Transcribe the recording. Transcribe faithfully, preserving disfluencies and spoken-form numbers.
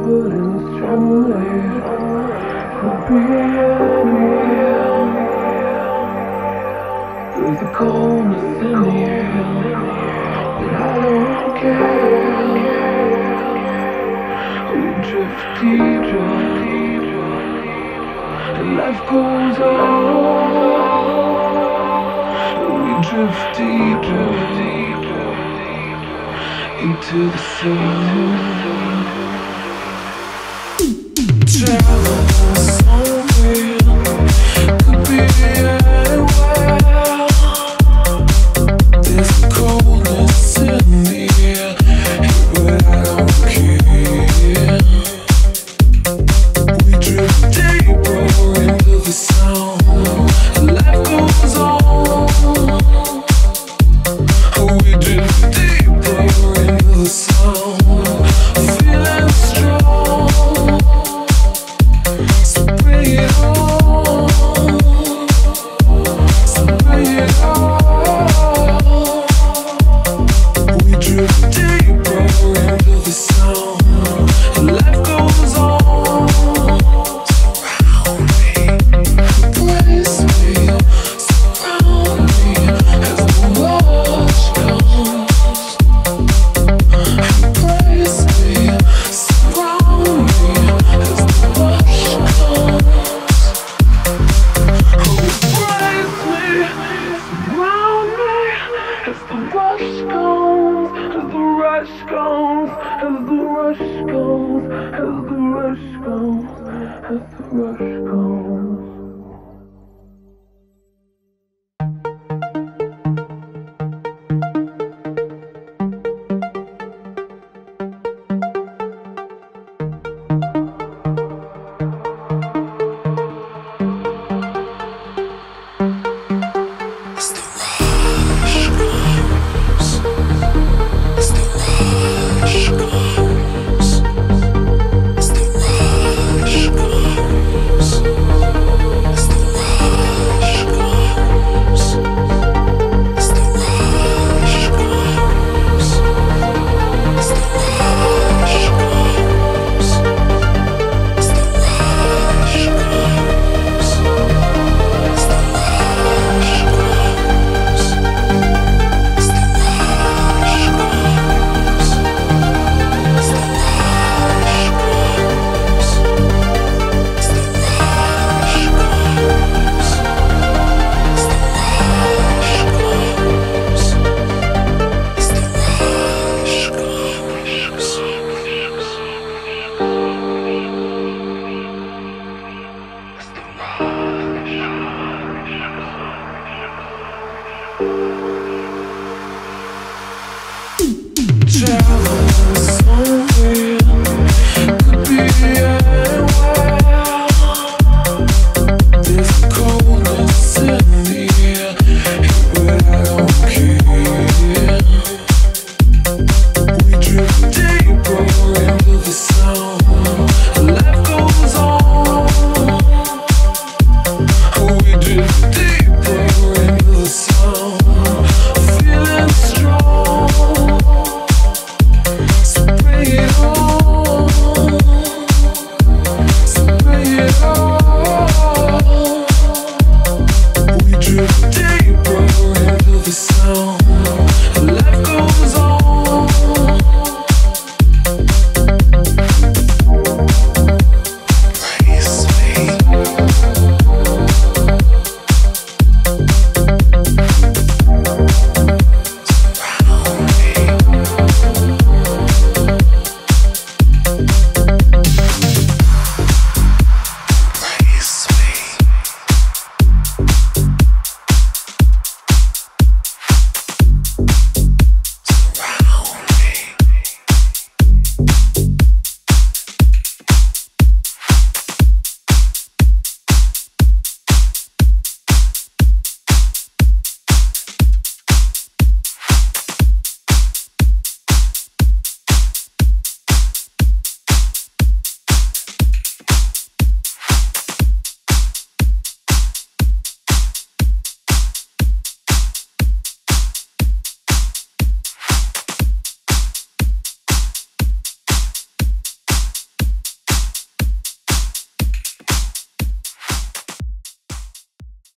There's a coldness in the air, but I don't care. We drift deeper, and life goes on. We drift deeper, into the sun. Travel somewhere, could be anywhere. There's a coldness in the air, but I don't care. We drift deeper into the sound. Life goes on. We drift deeper into the sound. Feeling strong. So bring it on. So bring it on. We drift deeper into the sound. Life goes on. Surround me, embrace me, surround me as the rush comes. Embrace me, surround me as the rush comes. Embrace me, surround me as the rush comes, as the rush comes, as the rush comes, as the rush comes, as the rush comes. As the rush comes, as the rush comes.